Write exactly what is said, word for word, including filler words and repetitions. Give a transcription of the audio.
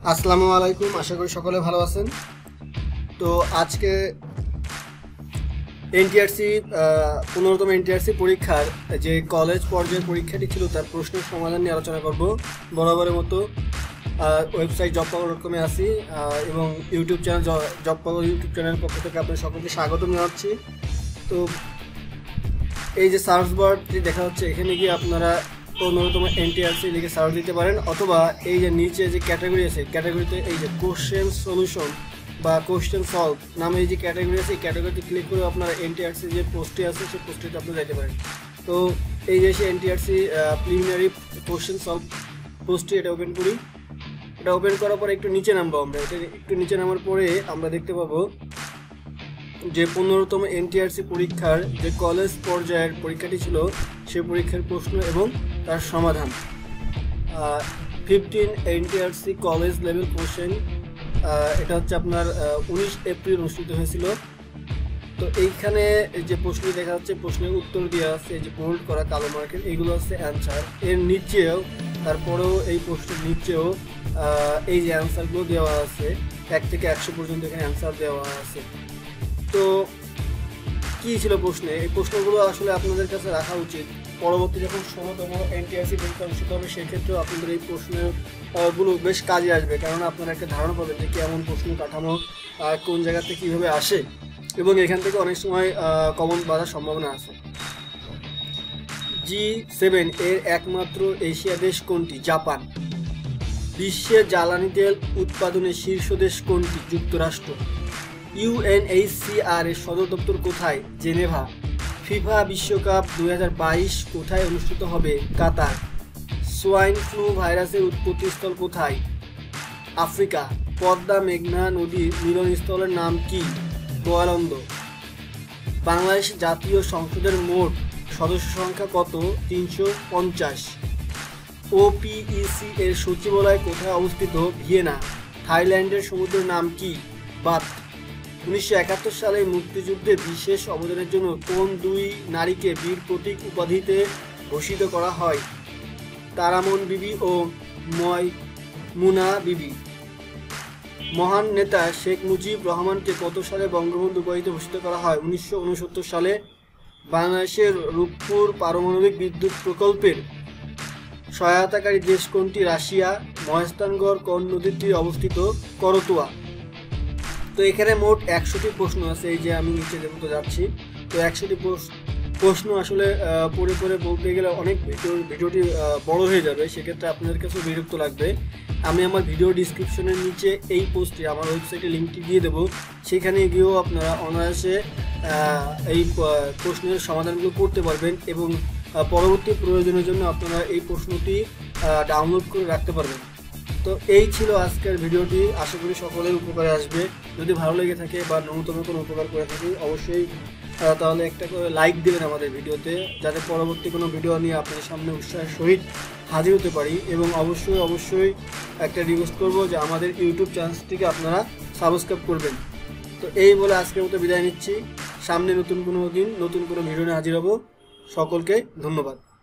আসসালামু আলাইকুম, আশা করি সকলে ভালো আছেন। তো আজকে এনটিআরসি পনেরোতম এনটিআরসি পরীক্ষার যে কলেজ পর্যায়ের পরীক্ষাটি ছিল তার প্রশ্নের সমাধান নিয়ে আলোচনা করব। বরাবরের মতো ওয়েবসাইট জব পাগল ডট কমে আসি এবং YouTube channel job Pagol YouTube চ্যানেলের পক্ষ থেকে আপনাদের সকলকে স্বাগতম জানাচ্ছি। তো এই যে সার্চ বারটি দেখা হচ্ছে, এখানে গিয়ে আপনারা পনেরোতম এনটিআরসি লিখে সার্চ দিতে পারেন, অথবা এই যে নিচে যে ক্যাটাগরি আছে ক্যাটাগরিতে এই যে কোশ্চেন সলিউশন বা কোশ্চেন সলভ নামে এই যে ক্যাটাগরি আছে এই ক্যাটাগরিতে ক্লিক করে আপনারা এনটিআরসি যে পোস্টটি আছে সেই পোস্টটিতে আপনারা যেতে পারেন। তো এই যে সে এনটিআরসি প্রিলিমিনারি কোশ্চেন সলভ পোস্টটি, এটা ওপেন করি। এটা ওপেন করার পরে একটু নিচে নামবো আমরা। এটা একটু নিচে নামার পরে আমরা দেখতে পাবো যে পনেরোতম এনটিআরসি পরীক্ষার যে কলেজ পর্যায়ের পরীক্ষাটি ছিল সে পরীক্ষার প্রশ্ন এবং তার সমাধান। Fifteen NTRC college level question, এটা হচ্ছে আপনার উনিশ এপ্রিল অনুষ্ঠিত হয়েছিল। তো এইখানে যে প্রশ্নটি দেখা যাচ্ছে, প্রশ্নের উত্তর দেওয়া আছে যে বোল্ড করা কালো মার্কের, এইগুলো হচ্ছে অ্যান্সার। এর নিচেও তারপরেও এই প্রশ্নের নিচেও এই যে অ্যান্সারগুলো দেওয়া আছে, এক থেকে একশো পর্যন্ত এখানে অ্যান্সার দেওয়া আছে। তো কী ছিল প্রশ্নে, এই প্রশ্নগুলো আসলে আপনাদের কাছে রাখা উচিত। পরবর্তী যখন ষোলোতম এনটিআরসি পরীক্ষা অনুষ্ঠিত হবে সেক্ষেত্রেও আপনাদের এই প্রশ্নগুলো বেশ কাজে আসবে, কারণ আপনারা একটা ধারণা পাবেন যে কেমন প্রশ্ন কাঠামো কোন জায়গাতে কীভাবে আসে, এবং এখান থেকে অনেক সময় কমন বাঁধার সম্ভাবনা আছে। জি সেভেন এর একমাত্র এশিয়া দেশ কোনটি? জাপান। বিশ্বে জ্বালানি তেল উৎপাদনের শীর্ষ দেশ কোনটি? যুক্তরাষ্ট্র। ইউএনএইচসিআর এর সদর দপ্তর কোথায়? জেনেভা। ফিফা বিশ্বকাপ দুই হাজার বাইশ কোথায় অনুষ্ঠিত হবে? কাতার। সোয়াইন ফ্লু ভাইরাসের উৎপত্তিস্থল কোথায়? আফ্রিকা। পদ্মা মেঘনা নদীর মিলনস্থলের নাম কি? গোয়ালন্দ। বাংলাদেশ জাতীয় সংসদের মোট সদস্য সংখ্যা কত? তিনশো পঞ্চাশ। ওপিইসি এর সচিবালয় কোথায় অবস্থিত? ভিয়েনা। থাইল্যান্ডের সমুদ্রের নাম কি? বাত। উনিশশো একাত্তর সালে মুক্তিযুদ্ধে বিশেষ অবদানের জন্য কোন দুই নারীকে বীর প্রতীক উপাধিতে ভূষিত করা হয়? তারামন বিবি ও ময়মুনা বিবি। মহান নেতা শেখ মুজিব রহমানকে কত সালে বঙ্গবন্ধু উপাধিতে ভূষিত করা হয়? উনিশশো উনসত্তর সালে। বাংলাদেশের রূপপুর পারমাণবিক বিদ্যুৎ প্রকল্পের সহায়তাকারী দেশ কোনটি? রাশিয়া। মহেস্থানগড় কোন নদীর তীরে অবস্থিত? করতোয়া। তো এখানে মোট একশোটি প্রশ্ন আছে, এই যে আমি নিচে যেমন যাচ্ছি। তো একশোটি প্রশ্ন আসলে পড়ে পড়ে বলতে গেলে অনেক ভিডিও ভিডিওটি বড় হয়ে যাবে, সেক্ষেত্রে আপনাদের কাছে বিরক্ত লাগবে। আমি আমার ভিডিও ডিসক্রিপশনের নিচে এই পোস্টে আমার ওয়েবসাইটে লিঙ্কটি দিয়ে দেবো, সেখানে গিয়েও আপনারা অনায়াসে এই প্রশ্নের সমাধানগুলো করতে পারবেন এবং পরবর্তী প্রয়োজনের জন্য আপনারা এই প্রশ্নটি ডাউনলোড করে রাখতে পারবেন। তো এই ছিল আজকের ভিডিওটি, আশা করি সকলের উপকারে আসবে। যদি ভালো লেগে থাকে বা ন্যূনতম কোনো উপকার করে থাকি অবশ্যই তাহলে একটা করে লাইক দেবেন আমাদের ভিডিওতে, যাতে পরবর্তী কোনো ভিডিও নিয়ে আপনাদের সামনে উৎসাহের সহিত হাজির হতে পারি। এবং অবশ্যই অবশ্যই একটা রিকোয়েস্ট করবো যে আমাদের ইউটিউব চ্যানেলটিকে আপনারা সাবস্ক্রাইব করবেন। তো এই বলে আজকের মতো বিদায় নিচ্ছি। সামনে নতুন কোনো দিন নতুন কোনো ভিডিও নিয়ে হাজির হব। সকলকে ধন্যবাদ।